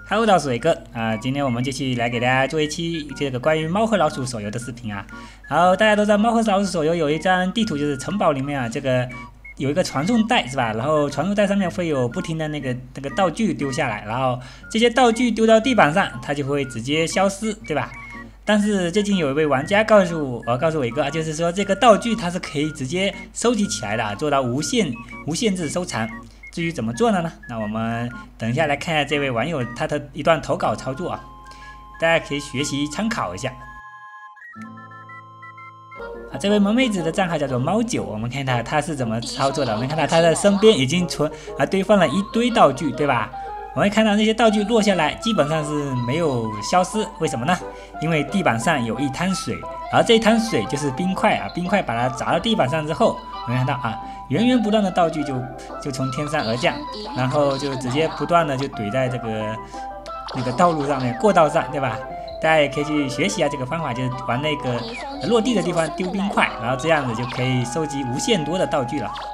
Hello，我是伟哥啊，今天我们继续来给大家做一期这个关于猫和老鼠手游的视频啊。然后大家都知道猫和老鼠手游有一张地图，就是城堡里面啊，这个有一个传送带是吧？然后传送带上面会有不停的那个道具丢下来，然后这些道具丢到地板上，它就会直接消失，对吧？但是最近有一位玩家告诉伟哥，就是说这个道具它是可以直接收集起来的，做到无限制收藏。至于怎么做呢？那我们等一下来看一下这位网友他的一段投稿操作啊，大家可以学习参考一下。这位萌妹子的账号叫做猫九，我们看她是怎么操作的。我们看到她的身边已经堆放了一堆道具，对吧？我们看到那些道具落下来，基本上是没有消失，为什么呢？因为地板上有一滩水，而这一滩水就是冰块啊，冰块把它砸到地板上之后，我们看到啊，源源不断的道具就从天上而降，然后就直接不断的就怼在这个道路上面、过道上，对吧？大家也可以去学习一下这个方法，就是往那个落地的地方丢冰块，然后这样子就可以收集无限多的道具了。